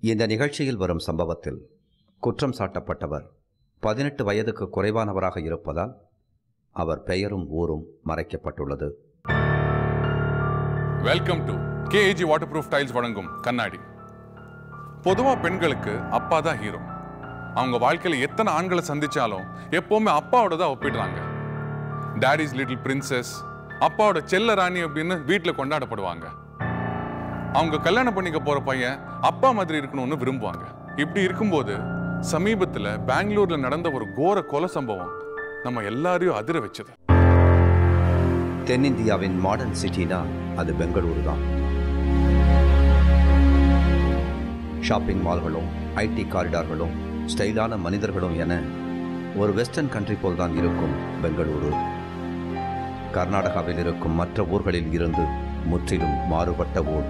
இந்த நிகழ்ச்சியில் வரும் சம்பவத்தில் குற்றம் சாட்டப்பட்டவர் 18 வயதுக்கு குறைவானவராக இருப்பதால் அவர் பெயரும் ஊரும் மறைக்கப்பட்டுள்ளது. Welcome to KAG waterproof tiles வழங்கும் கண்ணாடி. பொதுவாக பெண்களுக்கு அப்பா தான் ஹீரோ. அவங்க வாழ்க்கையில் எத்தனை ஆண்களை சந்திச்சாலும் எப்பவுமே அப்பாவோட தான் ஒப்பிடுறாங்க. டாடிஸ் லிட்டில் பிரின்சஸ், அப்பாவோட செல்ல ராணி அப்படின்னு வீட்டில் கொண்டாடப்படுவாங்க. அவங்க கல்யாணம் பண்ணிக்க போற பையன் அப்பா மாதிரி இருக்கணும்னு விரும்புவாங்க. இப்படி இருக்கும்போது சமீபத்தில் பெங்களூர்ல நடந்த ஒரு கோர கொலை சம்பவம் நம்ம எல்லாரையும் அதிர வச்சது. தென்னிந்தியாவின் மாடர்ன் சிட்டினா அது பெங்களூரு தான். ஷாப்பிங் மால்களும் ஐடி காரிடார்களும் ஸ்டைலான மனிதர்களும் என ஒரு வெஸ்டர்ன் கண்ட்ரி போல் தான் இருக்கும் பெங்களூரு. கர்நாடகாவில் இருக்கும் மற்ற ஊர்களில் இருந்து முற்றிலும் மாறுபட்ட ஊர்.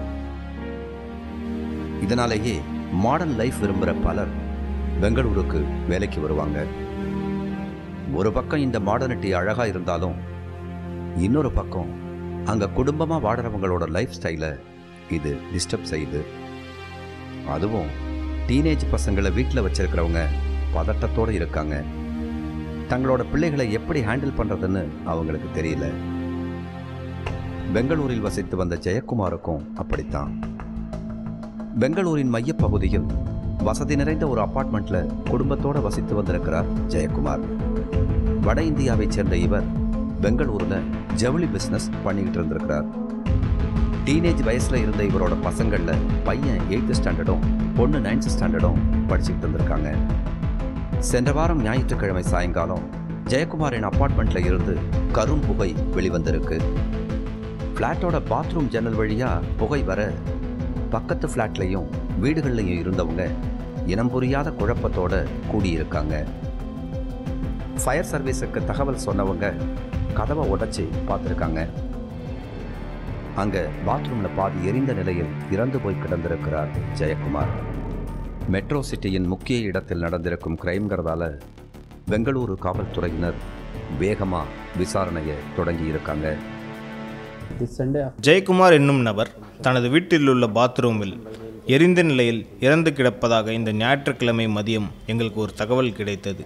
இதனாலேயே மாடர்ன் லைஃப் விரும்புகிற பலர் பெங்களூருக்கு வேலைக்கு வருவாங்க. ஒரு பக்கம் இந்த மாடர்னிட்டி அழகாக இருந்தாலும் இன்னொரு பக்கம் அங்கே குடும்பமாக வாடுறவங்களோட லைஃப் ஸ்டைலை இது டிஸ்டர்ப் செய்யுது. அதுவும் டீனேஜ் பசங்களை வீட்டில் வச்சிருக்கிறவங்க பதட்டத்தோடு இருக்காங்க. தங்களோட பிள்ளைகளை எப்படி ஹேண்டில் பண்ணுறதுன்னு அவங்களுக்கு தெரியல. பெங்களூரில் வசித்து வந்த ஜெயக்குமாருக்கும் அப்படித்தான். பெங்களூரின் மையப்பகுதியில் வசதி நிறைந்த ஒரு அபார்ட்மெண்ட்ல குடும்பத்தோடு வசித்து வந்திருக்கிறார் ஜெயக்குமார். வட இந்தியாவைச் சேர்ந்த இவர் பெங்களூரில் ஜவுளி பிஸ்னஸ் பண்ணிக்கிட்டு இருந்திருக்கிறார். டீனேஜ் வயசில் இருந்த இவரோட பசங்களில் பையன் 8th ஸ்டாண்டர்டும் பொண்ணு 9th ஸ்டாண்டர்டும் படிச்சுக்கிட்டு இருந்திருக்காங்க. சென்ற வாரம் ஞாயிற்றுக்கிழமை சாயங்காலம் ஜெயக்குமாரின் அபார்ட்மெண்ட்டில் இருந்து கரும் புகை வெளிவந்திருக்கு. ஃப்ளாட்டோட பாத்ரூம் ஜன்னல் வழியாக புகை வர பக்கத்து ஃப்ளாட்லையும் வீடுகள்லையும் இருந்தவங்க இனம் புரியாத குழப்பத்தோடு கூடியிருக்காங்க. ஃபயர் சர்வீஸுக்கு தகவல் சொன்னவங்க கதவை உடைச்சி பார்த்துருக்காங்க. அங்கே பாத்ரூமில் பாதி எரிந்த நிலையில் இறந்து போய் கிடந்திருக்கிறார் ஜெயக்குமார். மெட்ரோ சிட்டியின் முக்கிய இடத்தில் நடந்திருக்கும் கிரைம்ங்கிறதால பெங்களூரு காவல்துறையினர் வேகமாக விசாரணையை தொடங்கியிருக்காங்க. ஜெயக்குமார் என்னும் நபர் தனது வீட்டில் உள்ள பாத்ரூமில் எரிந்த நிலையில் இறந்து கிடப்பதாக இந்த ஞாயிற்றுக்கிழமை மதியம் எங்களுக்கு ஒரு தகவல் கிடைத்தது.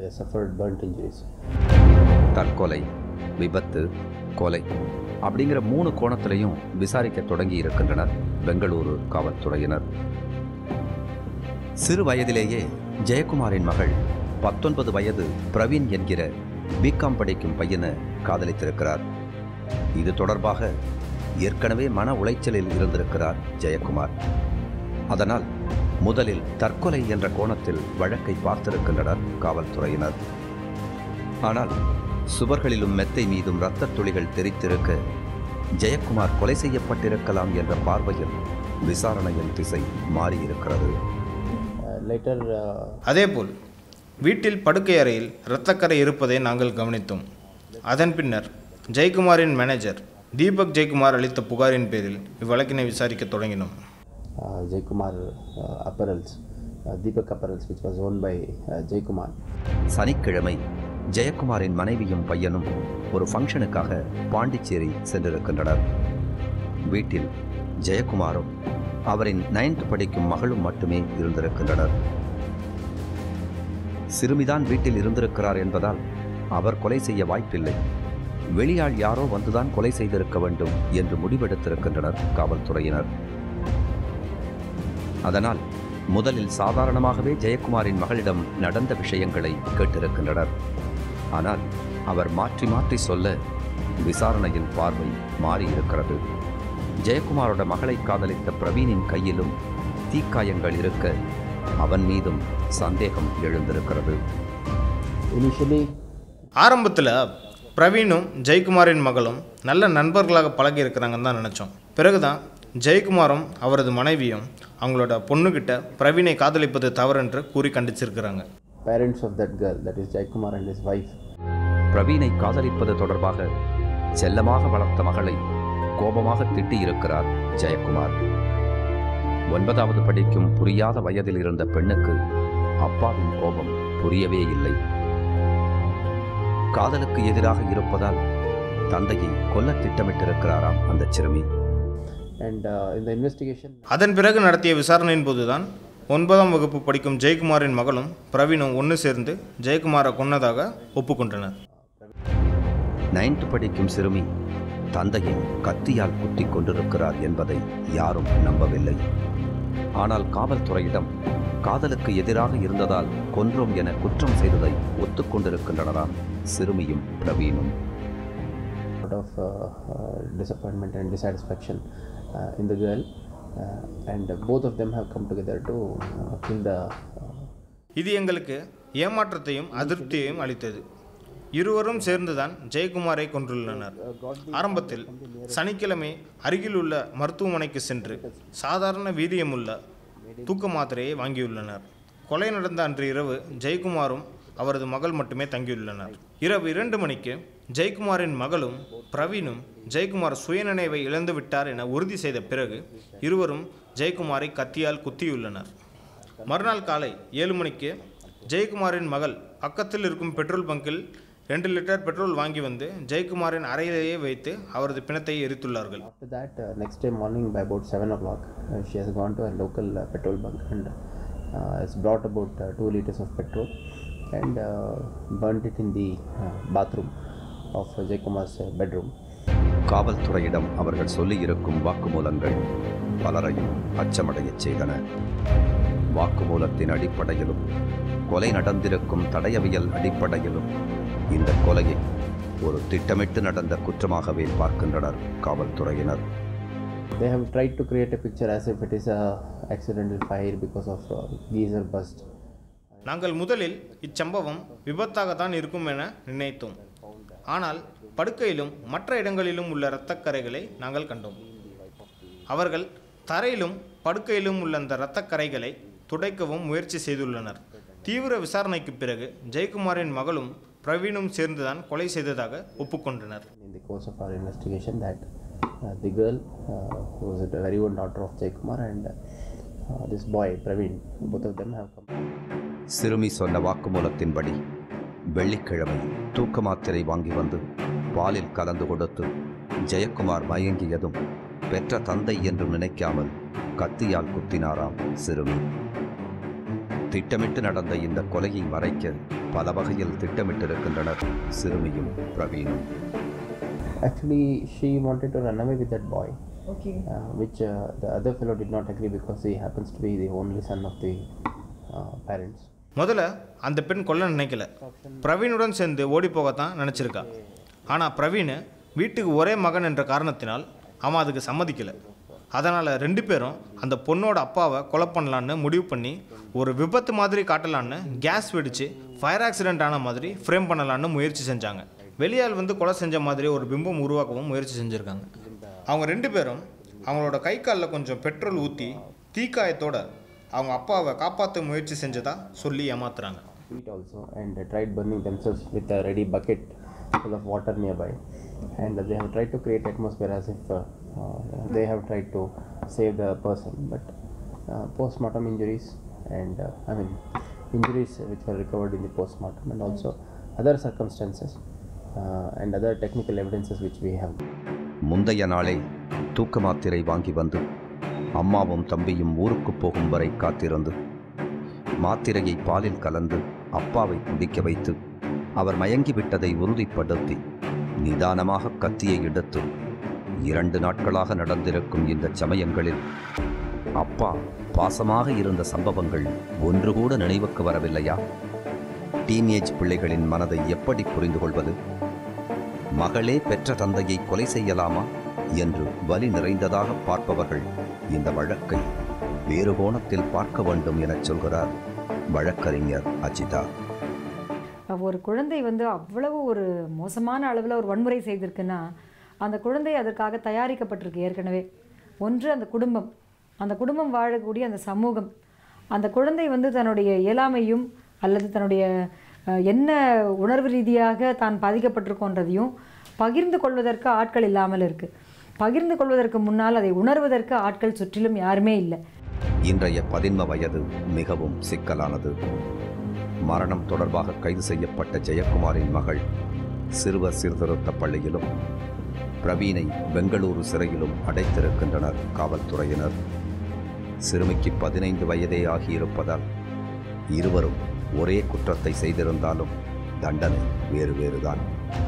தற்கொலை, விபத்து, கொலை அப்படிங்கிற 3 கோணத்திலையும் விசாரிக்க தொடங்கி இருக்கின்றனர் பெங்களூரு காவல்துறையினர். சிறு வயதிலேயே ஜெயக்குமாரின் மகள் 19 வயது பிரவீன் என்கிற பிகாம் படிக்கும் பையனை காதலித்திருக்கிறார். இது தொடர்பாக ஏற்கனவே மன உளைச்சலில் இருந்திருக்கிறார் ஜெயக்குமார். அதனால் முதலில் தற்கொலை என்ற கோணத்தில் வழக்கை பார்த்திருக்கின்றனர் காவல்துறையினர். ஆனால் சுவர்களிலும் மெத்தை மீதும் இரத்த துளிகள் தெரித்திருக்க ஜெயக்குமார் கொலை செய்யப்பட்டிருக்கலாம் என்ற பார்வையில் விசாரணையின் திசை மாறியிருக்கிறது. அதேபோல் வீட்டில் படுக்கை அறையில் இரத்தக்கரை இருப்பதை நாங்கள் கவனித்தோம். அதன் பின்னர் ஜெயக்குமாரின் மேனேஜர் தீபக் ஜெயக்குமார் அளித்த புகாரின் பேரில் இவ்வழக்கினை விசாரிக்க தொடங்கினோம். Jayakumar apparels, Deepak apparels which was owned by Jayakumar. சனிக்கிழமை ஜெயக்குமாரின் மனைவியும் பையனும் ஒரு ஃபங்க்ஷனுக்காக பாண்டிச்சேரி சென்றிருக்கின்றனர். வீட்டில் ஜெயக்குமாரும் அவரின் 9th படிக்கும் மகளும் மட்டுமே இருந்திருக்கின்றனர். சிறுமிதான் வீட்டில் இருந்திருக்கிறார் என்பதால் அவர் கொலை செய்ய வாய்ப்பில்லை. வெளியாள் யாரோ வந்துதான் கொலை செய்திருக்க வேண்டும் என்று முடிவெடுத்திருக்கின்றனர் காவல்துறையினர். அதனால் முதலில் சாதாரணமாகவே ஜெயக்குமாரின் மகளிடம் நடந்த விஷயங்களை கேட்டிருக்கின்றனர். ஆனால் அவர் மாற்றி மாற்றி சொல்ல விசாரணையின் பார்வை மாறியிருக்கிறது. ஜெயக்குமாரோட மகளை காதலித்த பிரவீனின் கையிலும் தீக்காயங்கள் இருக்க அவன் மீதும் சந்தேகம் எழுந்திருக்கிறது. ஆரம்பத்தில் பிரவீனும் ஜெயக்குமாரின் மகளும் நல்ல நண்பர்களாக பழகி இருக்கிறாங்கன்னு தான் நினச்சோம். பிறகுதான் ஜெயக்குமாரும் அவரது மனைவியும் அவங்களோட பொண்ணுக்கிட்ட பிரவீனை காதலிப்பது தவறு என்று கூறி கண்டிச்சிருக்கிறாங்க. Parents of that girl, that is Jaykumar and his wife. பிரவீனை காதலிப்பது தொடர்பாக செல்லமாக வளர்த்த மகளை கோபமாக திட்டியிருக்கிறார் ஜெயக்குமார். 9வது படிக்கும் புரியாத வயதில் இருந்த பெண்ணுக்கு அப்பாவின் கோபம் புரியவே இல்லை. காதலுக்கு எதிராக இருப்பதால் தந்தையை கொல்ல திட்டமிட்டிருக்கிறாராம் அந்த சிறுமி. அதன் பிறகு நடத்திய விசாரணையின் போதுதான் 9ஆம் வகுப்பு படிக்கும் ஜெயக்குமாரின் மகளும் பிரவீனும் ஒன்று சேர்ந்து ஜெயக்குமாரை கொன்னதாக ஒப்புக்கொண்டனர். 9th படிக்கும் சிறுமி தந்தையை கத்தியால் குத்தி கொண்டிருக்கிறார் என்பதை யாரும் நம்பவில்லை. ஆனால் காவல்துறையிடம் காதலுக்கு எதிராக இருந்ததால் கொன்றோம் என குற்றம் செய்ததை ஒத்துக்கொண்டிருக்கின்றனராம் சிறுமியும் பிரவீனும். Out of disappointment and dissatisfaction in the girl, and both of them have come together to kill the. இது எங்களுக்கு ஏமாற்றத்தையும் அதிருப்தியையும் அளித்தது. இருவரும் சேர்ந்துதான் ஜெயக்குமாரை கொன்றுள்ளனர். ஆரம்பத்தில் சனிக்கிழமை அருகில் உள்ள மருத்துவமனைக்கு சென்று சாதாரண வீரியமுள்ள தூக்க மாத்திரையை வாங்கியுள்ளனர். கொலை நடந்த அன்று இரவு ஜெயக்குமாரும் அவரது மகள் மட்டுமே தங்கியுள்ளனர். இரவு 2 மணிக்கு ஜெயக்குமாரின் மகளும் பிரவீனும் ஜெயக்குமார் சுயநினைவை இழந்து விட்டார் என உறுதி செய்த பிறகு இருவரும் ஜெயக்குமாரை கத்தியால் குத்தியுள்ளனர். மறுநாள் காலை 7 மணிக்கு ஜெயக்குமாரின் மகள் பக்கத்தில் இருக்கும் பெட்ரோல் பங்கில் 2 லிட்டர் பெட்ரோல் வாங்கி வந்து ஜெயக்குமாரின் அறையிலேயே வைத்து அவரது பிணத்தை எரித்துள்ளார்கள். After that, next day morning by about 7 o'clock, she has gone to a local petrol bunk and has brought about 2 liters of petrol and burnt it in the bathroom of Jaykumar's bedroom. காவல்துறையிடம் அவர்கள் சொல்லியிருக்கும் வாக்குமூலங்கள் பலரையும் அச்சமடையச் செய்தன. வாக்குமூலத்தின் அடிப்படையிலும் கொலை நடந்திருக்கும் தடயவியல் அடிப்படையிலும் இந்த கொலையை ஒரு திட்டமிட்டு நடந்த குற்றமாகவே பார்க்கின்றனர் காவல்துறையினர். They have tried to create a picture as if it is a accidental fire because of geyser burst. நாங்கள் முதலில் இச்சம்பவம் விபத்தாகத்தான் இருக்கும் என நினைத்தோம். ஆனால் படுக்கையிலும் மற்ற இடங்களிலும் உள்ள இரத்தக்கரைகளை நாங்கள் கண்டோம். அவர்கள் தரையிலும் படுக்கையிலும் உள்ள அந்த இரத்தக்கரைகளை துடைக்கவும் முயற்சி செய்துள்ளனர். தீவிர விசாரணைக்கு பிறகு ஜெயக்குமாரின் மகளும் பிரவீனும் சேர்ந்துதான் கொலை செய்ததாக ஒப்புக்கொண்டனர். In the course of our investigation, that the girl who was a very own daughter of Jaykumar and this boy Praveen, both of them have come. சிறுமி சொன்ன வாக்குமூலத்தின்படி வெள்ளிக்கிழமை தூக்க மாத்திரை வாங்கி வந்து பாலில் கலந்து கொடுத்து ஜெயக்குமார் மயங்கியதும் பெற்ற தந்தை என்று நினைக்காமல் கத்தியால் குத்தினாராம் சிறுமி. திட்டமிட்டு நடந்த இந்த கொலையை மறைக்க பல வகையில் திட்டமிட்டிருக்கின்றனர் சிறுமியும் பிரவீனும். Actually, she wanted to run away with that boy, which the other fellow did not agree because he happens to be the only son of the parents. முதல்ல அந்த பெண் கொல்ல நினைக்கல, பிரவீனுடன் சேர்ந்து ஓடி போகத்தான் நினச்சிருக்கா. ஆனால் பிரவீன் வீட்டுக்கு ஒரே மகன் என்ற காரணத்தினால் அவன் அதுக்கு சம்மதிக்கலை. அதனால் 2 பேரும் அந்த பொண்ணோட அப்பாவை கொலை பண்ணலான்னு முடிவு பண்ணி ஒரு விபத்து மாதிரி காட்டலான்னு கேஸ் வெடித்து ஃபயர் ஆக்சிடென்ட் ஆன மாதிரி ஃப்ரேம் பண்ணலான்னு முயற்சி செஞ்சாங்க. வெளியால் வந்து கொலை செஞ்ச மாதிரி ஒரு பிம்பம் உருவாக்கவும் முயற்சி செஞ்சுருக்காங்க. அவங்க 2 பேரும் அவங்களோட கை காலில் கொஞ்சம் பெட்ரோல் ஊற்றி தீக்காயத்தோட அவங்க அப்பாவை காப்பாற்ற முயற்சி செஞ்சதா சொல்லி ஏமாத்துறாங்க. Also and tried burning themselves with a ready bucket full of water nearby, and they have tried to create atmosphere as if they have tried to save the person, but post-mortem injuries and injuries which were recovered in the post-mortem and also other circumstances and other technical evidences which we have. முந்தைய நாளே தூக்க மாத்திரை வாங்கி வந்து அம்மாவும் தம்பியும் ஊருக்கு போகும் வரை காத்திருந்து மாத்திரையை பாலில் கலந்து அப்பாவை குடிக்க வைத்து அவர் மயங்கிவிட்டதை உறுதிப்படுத்தி நிதானமாக கத்தியை எடுத்து 2 நாட்களாக நடந்திருக்கும் இந்த சமயங்களில் அப்பா பாசமாக இருந்த சம்பவங்கள் ஒன்று கூட நினைவுக்கு வரவில்லையா? டீனேஜ் பிள்ளைகளின் மனதை எப்படி புரிந்து கொள்வது? மகளே பெற்ற தந்தையை கொலை செய்யலாமா என்று வலி நிறைந்ததாக பார்ப்பவர்கள் இந்த வழக்கை வேறு கோணத்தில் பார்க்க வேண்டும் என சொல்கிறார் வழக்கறிஞர் அஜிதா. ஒரு குழந்தை வந்து அவ்வளவு ஒரு மோசமான அளவில் ஒரு வன்முறை செய்திருக்குன்னா அந்த குழந்தை அதற்காக தயாரிக்கப்பட்டிருக்கு ஏற்கனவே. ஒன்று அந்த குடும்பம் வாழக்கூடிய அந்த சமூகம், அந்த குழந்தை வந்து தன்னுடைய இயலாமையும் அல்லது தன்னுடைய என்ன உணர்வு ரீதியாக தான் பாதிக்கப்பட்டிருக்கோன்றதையும் பகிர்ந்து கொள்வதற்கு ஆட்கள் இல்லாமல் இருக்குது. பகிர்ந்து கொள்வதற்கு முன்னால் அதை உணர்வதற்கு ஆட்கள் சுற்றிலும் யாருமே இல்லை. இன்றைய 11 வயது மிகவும் சிக்கலானது. மரணம் தொடர்பாக கைது செய்யப்பட்ட ஜெயக்குமாரின் மகள் சிறுவர் சீர்திருத்த பள்ளியிலும் பிரவீனை பெங்களூரு சிறையிலும் அடைத்திருக்கின்றனர் காவல்துறையினர். சிறுமிக்கு 15 வயதே ஆகியிருப்பதால் இருவரும் ஒரே குற்றத்தை செய்திருந்தாலும் தண்டனை வேறு வேறுதான்.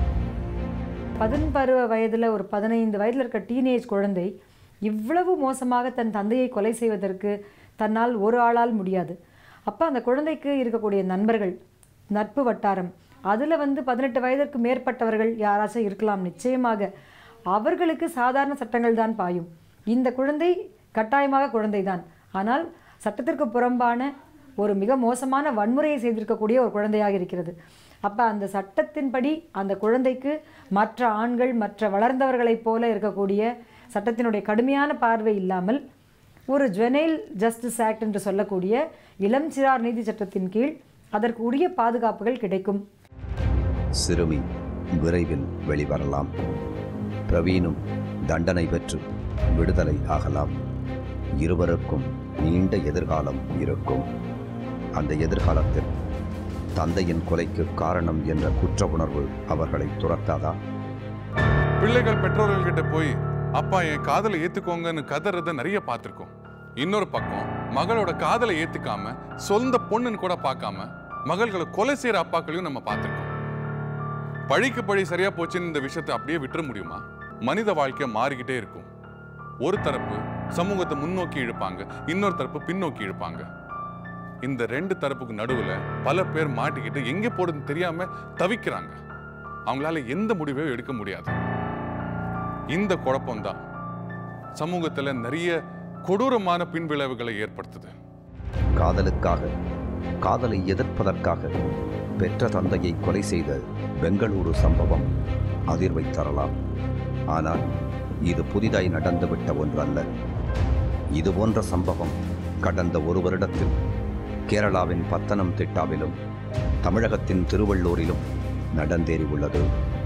18 வயதில் ஒரு 15 வயதில் இருக்க டீனேஜ் குழந்தை இவ்வளவு மோசமாக தன் தந்தையை கொலை செய்வதற்கு தன்னால் ஒரு ஆளால் முடியாது. அப்போ அந்த குழந்தைக்கு இருக்கக்கூடிய நண்பர்கள், நட்பு வட்டாரம், அதில் 18 வயதிற்கு மேற்பட்டவர்கள் யாராச்சும் இருக்கலாம். நிச்சயமாக அவர்களுக்கு சாதாரண சட்டங்கள் தான் பாயும். இந்த குழந்தை கட்டாயமாக குழந்தை தான், ஆனால் சட்டத்திற்கு புறம்பான ஒரு மிக மோசமான வன்முறையை செய்திருக்கக்கூடிய ஒரு குழந்தையாக இருக்கிறது. அப்போ அந்த சட்டத்தின்படி அந்த குழந்தைக்கு மற்ற ஆண்கள், மற்ற வளர்ந்தவர்களைப் போல இருக்கக்கூடிய சட்டத்தினுடைய கடுமையான பார்வை இல்லாமல் ஒரு ஜுவனைல் ஜஸ்டிஸ் ஆக்ட் என்று சொல்லக்கூடிய இளம் சிறார் நீதி சட்டத்தின் கீழ் அதற்கு உரிய பாதுகாப்புகள் கிடைக்கும். சிறுமி விரைவில் வெளிவரலாம். பிரவீனும் தண்டனை பெற்று விடுதலை ஆகலாம். இருவருக்கும் நீண்ட எதிர்காலம் இருக்கும். அந்த எதிர்காலத்தில் தந்தையின் கொலைக்கு காரணம் என்ற குற்ற உணர்வு அவர்களை துரத்தாதா? பிள்ளைகள் பெற்றோர்கள்கிட்ட போய் அப்பா என் காதலை ஏத்துக்கோங்கன்னு கதறத நிறைய பார்த்திருக்கோம். இன்னொரு பக்கம் மகளோட காதலை ஏத்துக்காம சொந்த பொண்ணுன்னு கூட பார்க்காம மகள்களை கொலை செய்யற அப்பாக்களையும் நம்ம பார்த்திருக்கோம். பழிக்கு பழி சரியா போச்சுன்னு இந்த விஷயத்தை அப்படியே விட்டுற முடியுமா? மனித வாழ்க்கை மாறிக்கிட்டே இருக்கும். ஒரு தரப்பு சமூகத்தை முன்னோக்கி இழுப்பாங்க, இன்னொரு தரப்பு பின்னோக்கி இழுப்பாங்க. இந்த ரெண்டு தரப்புக்கு நடுவுல பல பேர் மாட்டிக்கிட்டு எங்கே போடுன்னு தெரியாம தவிக்கிறாங்க. அவங்களால எந்த முடிவையும் எடுக்க முடியாது. இந்த குழப்பம்தான் சமூகத்துல நிறைய கொடூரமான பின்விளைவுகளை ஏற்படுத்துது. காதலுக்காக, காதலை எதிர்ப்பதற்காக பெற்ற தந்தையை கொலை செய்த பெங்களூரு சம்பவம் அதிர்வை தரலாம். ஆனால் இது புதிதாய் நடந்துவிட்ட ஒன்றல்ல. இது போன்ற சம்பவம் கடந்த ஒரு வருடத்தில் கேரளாவின் பத்தனம்திட்டாவிலும் தமிழகத்தின் திருவள்ளூரிலும் நடந்தேறி உள்ளது.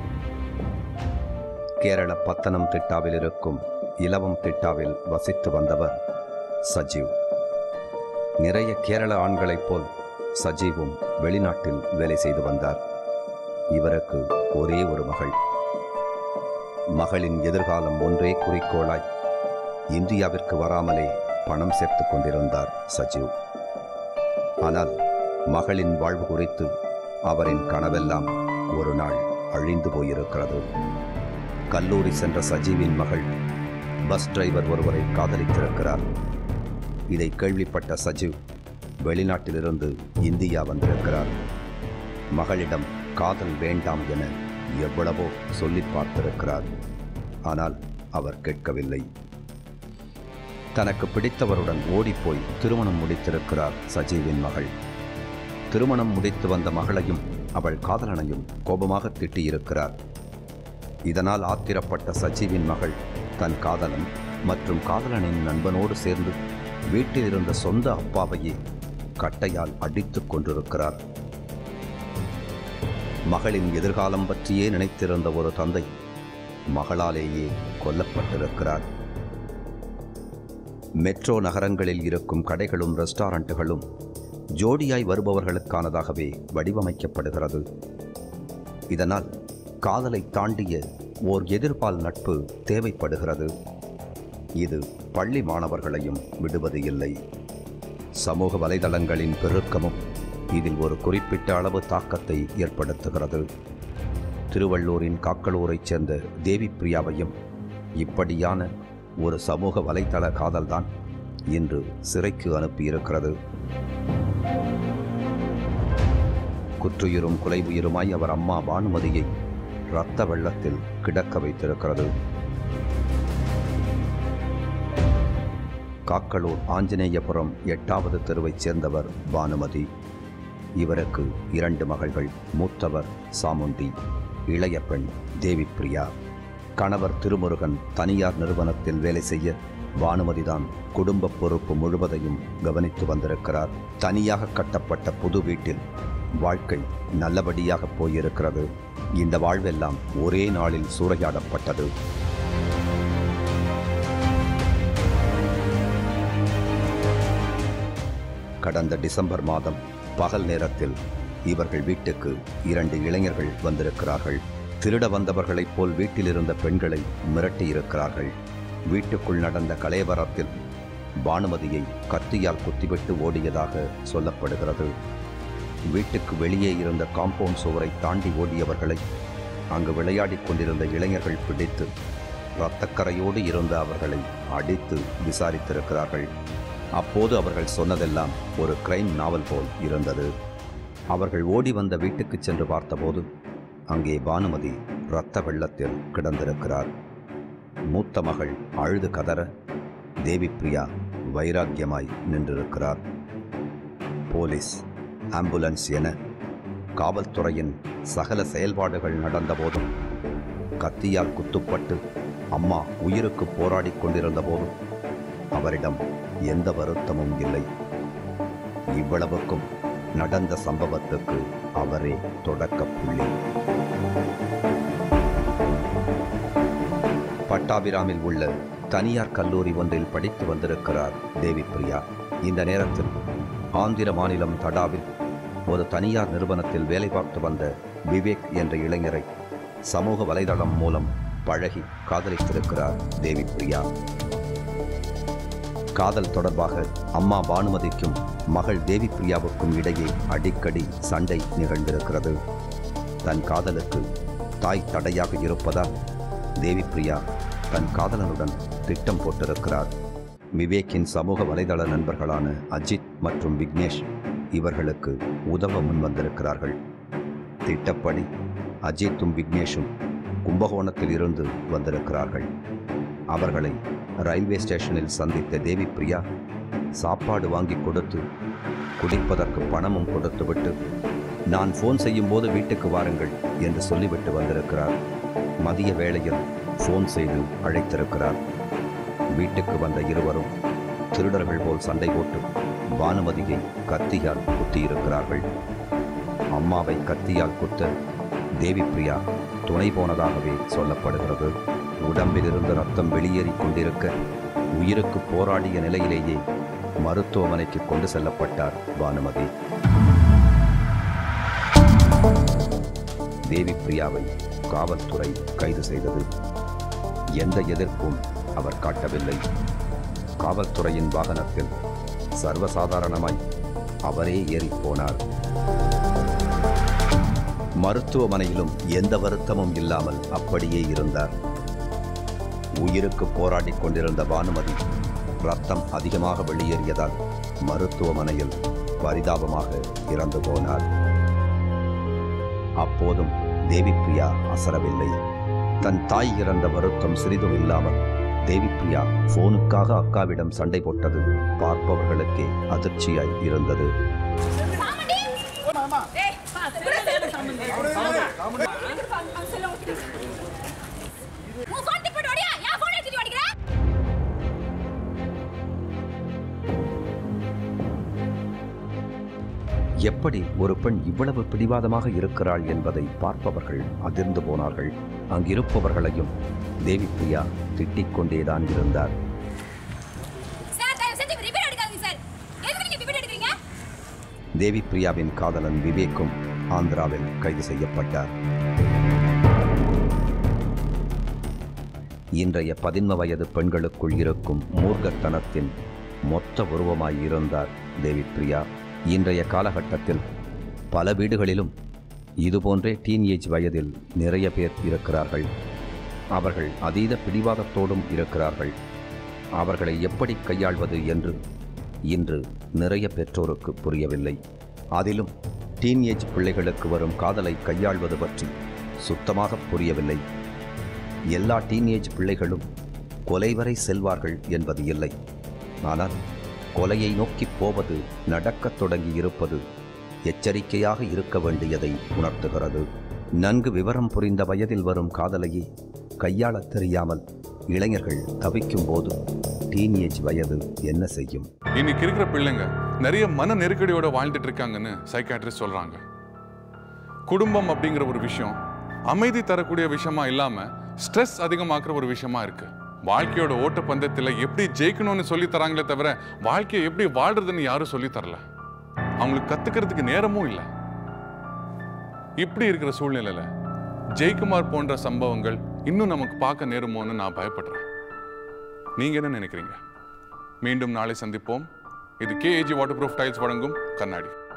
கேரள பத்தனம்திட்டாவில் இருக்கும் இலவம் திட்டாவில் வசித்து வந்தவர் சஜீவ். நிறைய கேரள ஆண்களைப் போல் சஜீவும் வெளிநாட்டில் வேலை செய்து வந்தார். இவருக்கு ஒரே ஒரு மகள். மகளின் எதிர்காலம் ஒன்றே குறிக்கோளாய் இந்தியாவிற்கு வராமலே பணம் சேர்த்து கொண்டிருந்தார் சஜீவ். ஆனால் மகளின் வாழ்வு குறித்து அவரின் கனவெல்லாம் ஒரு நாள் அழிந்து போயிருக்கிறது. கல்லூரி சென்ற சஜீவின் மகள் பஸ் டிரைவர் ஒருவரை காதலித்திருக்கிறார். இதை கேள்விப்பட்ட சஜீவ் வெளிநாட்டிலிருந்து இந்தியா வந்திருக்கிறார். மகளிடம் காதல் வேண்டாம் என எவ்வளவோ சொல்லி பார்த்திருக்கிறார். ஆனால் அவர் கேட்கவில்லை. தனக்கு பிடித்தவருடன் ஓடிப்போய் திருமணம் முடித்திருக்கிறார் சஜீவின் மகள். திருமணம் முடித்து வந்த மகளையும் அவள் காதலனையும் கோபமாக திட்டியிருக்கிறார். இதனால் ஆத்திரப்பட்ட சஜீவின் மகள் தன் காதலன் மற்றும் காதலனின் நண்பனோடு சேர்ந்து வீட்டில் இருந்த சொந்த அப்பாவையே கட்டையால் அடித்துக் கொண்டிருக்கிறார். மகளின் எதிர்காலம் பற்றியே நினைத்திருந்த ஒரு தந்தை மகளாலேயே கொல்லப்பட்டிருக்கிறார். மெட்ரோ நகரங்களில் இருக்கும் கடைகளும் ரெஸ்டாரண்ட்டுகளும் ஜோடியாய் வருபவர்களுக்கானதாகவே வடிவமைக்கப்படுகிறது. இதனால் காதலை தாண்டிய ஓர் எதிர்பால் நட்பு தேவைப்படுகிறது. இது பள்ளி மாணவர்களையும் விடுவது இல்லை. சமூக வலைதளங்களின் பெருக்கமும் இதில் ஒரு குறிப்பிட்ட அளவு தாக்கத்தை ஏற்படுத்துகிறது. திருவள்ளூரின் காக்களூரைச் சேர்ந்த தேவி பிரியாவையும் இப்படியான ஒரு சமூக வலைதள காதல்தான் இன்று சிறைக்கு அனுப்பியிருக்கிறது. குற்றுயிரும் குலை உயிருமாய் அவர் அம்மா பானுமதியை இரத்த வெள்ளத்தில் கிடக்க வைத்திருக்கிறது. காக்களூர் ஆஞ்சநேயபுரம் 8வது தெருவைச் சேர்ந்தவர் பானுமதி. இவருக்கு 2 மகள்கள். மூத்தவர் சாமுண்டி, இளைய பெண் தேவி பிரியா. கணவர் திருமுருகன் தனியார் நிறுவனத்தில் வேலை செய்ய பானுமதிதான் குடும்ப பொறுப்பு முழுவதையும் கவனித்து வந்திருக்கிறார். தனியாக கட்டப்பட்ட புது வீட்டில் வாழ்க்கை நல்லபடியாக போயிருக்கிறது. இந்த வாழ்வெல்லாம் ஒரே நாளில் சூறையாடப்பட்டது. கடந்த டிசம்பர் மாதம் பகல் நேரத்தில் இவர்கள் வீட்டுக்கு 2 இளைஞர்கள் வந்திருக்கிறார்கள். திருட வந்தவர்களைப் போல் வீட்டில் இருந்த பெண்களை மிரட்டியிருக்கிறார்கள். வீட்டுக்குள் நடந்த கலேவரத்தில் பானுமதியை கத்தியால் குத்திவிட்டு ஓடியதாக சொல்லப்படுகிறது. வீட்டுக்கு வெளியே இருந்த காம்பவுண்ட் சுவரை தாண்டி ஓடியவர்களை அங்கு விளையாடிக் கொண்டிருந்த இளைஞர்கள் பிடித்து இரத்தக்கரையோடு இருந்த அவர்களை அடித்து விசாரித்திருக்கிறார்கள். அப்போது அவர்கள் சொன்னதெல்லாம் ஒரு கிரைம் நாவல் போல் இருந்தது. அவர்கள் ஓடி வந்த வீட்டுக்கு சென்று பார்த்தபோது அங்கே பானுமதி இரத்த வெள்ளத்தில் கிடந்திருக்கிறார். மூத்த மகள் அழுது கதற தேவிப்பிரியா வைராக்கியமாய் நின்றிருக்கிறார். போலீஸ், ஆம்புலன்ஸ் என காவல்துறையின் சகல செயல்பாடுகள் நடந்தபோதும், கத்தியால் குத்துப்பட்டு அம்மா உயிருக்கு போராடி கொண்டிருந்த போதும் அவரிடம் எந்த வருத்தமும் இல்லை. இவ்வளவுக்கும் நடந்த சம்பவத்துக்கு அவரே தொடக்க புள்ளி. பட்டாபிராமில் உள்ள தனியார் கல்லூரி ஒன்றில் படித்து வந்திருக்கிறார் தேவிப்பிரியா. இந்த நேரத்தில் ஆந்திர மாநிலம் தடாவில் ஒரு தனியார் நிறுவனத்தில் வேலை பார்த்து வந்த விவேக் என்ற இளைஞரை சமூக வலைதளம் மூலம் பழகி காதலித்திருக்கிறார் தேவிப்பிரியா. காதல் தொடர்பாக அம்மா பானுமதிக்கும் மகள் தேவிப்பிரியாவுக்கும் இடையே அடிக்கடி சண்டை நிகழ்ந்திருக்கிறது. தன் காதலுக்கு தாய் தடையாக இருப்பதால் தேவிப்பிரியா தன் காதலனுடன் திட்டம் போட்டிருக்கிறார். விவேக்கின் சமூக வலைதள நண்பர்களான அஜித் மற்றும் விக்னேஷ் இவர்களுக்கு உதவ முன்வந்திருக்கிறார்கள். திட்டப்படி அஜித்தும் விக்னேஷும் கும்பகோணத்தில் இருந்து வந்திருக்கிறார்கள். அவர்களை ரயில்வே ஸ்டேஷனில் சந்தித்த தேவிப்பிரியா சாப்பாடு வாங்கி கொடுத்து குடிப்பதற்கு பணமும் கொடுத்துவிட்டு, நான் ஃபோன் செய்யும் போது வீட்டுக்கு வாருங்கள் என்று சொல்லிவிட்டு வந்திருக்கிறார். மதிய வேளையில் ஃபோன் செய்து அழைத்திருக்கிறார். வீட்டுக்கு வந்த இருவரும் திருடர்கள் போல் சண்டை போட்டு பானுமதியை கத்தியால் குத்தியிருக்கிறார்கள். அம்மாவை கத்தியால் குத்த தேவிப்பிரியா துணை போனதாகவே சொல்லப்படுகிறது. உடம்பிலிருந்து ரத்தம் வெளியேறிக் கொண்டிருக்க உயிருக்கு போராடிய நிலையிலேயே மருத்துவமனைக்கு கொண்டு செல்லப்பட்டார் பானுமதி. தேவிப்பிரியாவை காவல்துறை கைது செய்தது. எந்த எதிர்ப்பும் அவர் காட்டவில்லை. காவல்துறையின் வாகனத்தில் சர்வசாதாரணமாய் அவரே ஏறிப்போனார். மருத்துவமனையிலும் எந்த வருத்தமும் இல்லாமல் அப்படியே இருந்தார். உயிருக்கு போராடி கொண்டிருந்த பானுமதி ரத்தம் அதிகமாக வெளியேறியதால் மருத்துவமனையில் பரிதாபமாக இறந்து போனார். அப்போதும் தேவிப்பிரியா அசரவில்லை. தன் தாய் இறந்த வருத்தம் சிறிதும் இல்லாமல் தேவிப்பிரியா போனுக்காக அக்காவிடம் சண்டை போட்டது பார்ப்பவர்களுக்கே அதிர்ச்சியாய் இருந்தது. எப்படி ஒரு பெண் இவ்வளவு பிடிவாதமாக இருக்கிறாள் என்பதை பார்ப்பவர்கள் அதிர்ந்து போனார்கள். அங்கிருப்பவர்களையும் தேவிப்பிரியா திட்டிக் கொண்டேதான் இருந்தார். தேவிப்பிரியாவின் காதலன் விவேக்கும் ஆந்திராவில் கைது செய்யப்பட்டார். இன்றைய 11 வயது பெண்களுக்குள் இருக்கும் மூர்க்கத்தனத்தின் மொத்த உருவமாய் இருந்தார் தேவிப்பிரியா. இன்றைய காலகட்டத்தில் பல வீடுகளிலும் இதுபோன்றே டீன்ஏஜ் வயதில் நிறைய பேர் இருக்கிறார்கள். அவர்கள் அதீத பிடிவாதத்தோடும் இருக்கிறார்கள். அவர்களை எப்படி கையாள்வது என்று இன்று நிறைய பெற்றோருக்கு புரியவில்லை. அதிலும் டீன்ஏஜ் பிள்ளைகளுக்கு வரும் காதலை கையாள்வது பற்றி சுத்தமாக புரியவில்லை. எல்லா டீன்ஏஜ் பிள்ளைகளும் கொலை வரை செல்வார்கள் என்பது இல்லை. ஆனால் கொலையை நோக்கி போவது, நடக்கத் தொடங்கி இருப்பது எச்சரிக்கையாக இருக்க வேண்டியதை உணர்த்துகிறது. நன்கு விவரம் புரிந்த வயதில் வரும் காதலையே கையாளத் தெரியாமல் இளைஞர்கள் தவிக்கும் போது டீன்ஏஜ் வயது என்ன செய்யும்? இன்னைக்கு இருக்கிற பிள்ளைங்க நிறைய மன நெருக்கடியோட வாழ்ந்துட்டு இருக்காங்கன்னு சைக்காட்ரிஸ்ட் சொல்றாங்க. குடும்பம் அப்படிங்கிற ஒரு விஷயம் அமைதி தரக்கூடிய விஷயமா இல்லாம ஸ்ட்ரெஸ் அதிகமாக்குற ஒரு விஷயமா இருக்கு. வாழ்க்கையோட ஓட்ட பந்தயத்தில் எப்படி ஜெயிக்கணும்னு சொல்லி தராங்களே தவிர வாழ்க்கையை எப்படி வாழ்றதுன்னு யாரும் சொல்லி தரல. அவங்களுக்கு கத்துக்கிறதுக்கு நேரமும் இல்லை. இப்படி இருக்கிற சூழ்நிலையில ஜெயக்குமார் போன்ற சம்பவங்கள் இன்னும் நமக்கு பார்க்க நேருமோன்னு நான் பயப்படுறேன். நீங்க என்ன நினைக்கிறீங்க? மீண்டும் நாளை சந்திப்போம். இது கேஏஜி வாட்டர் ப்ரூஃப் டைல்ஸ் வழங்கும் கண்ணாடி.